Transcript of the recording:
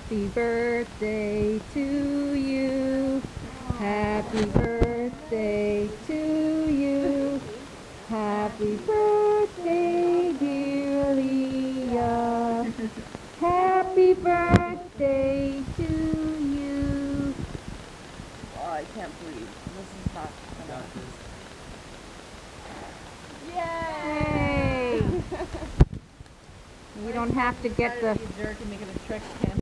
Happy birthday to you. Happy birthday to you. Happy birthday, dear Leah. Happy birthday to you. Oh, I can't breathe. This is not gonna. Yay! You don't have to get the... Jerk and make it a trick cam.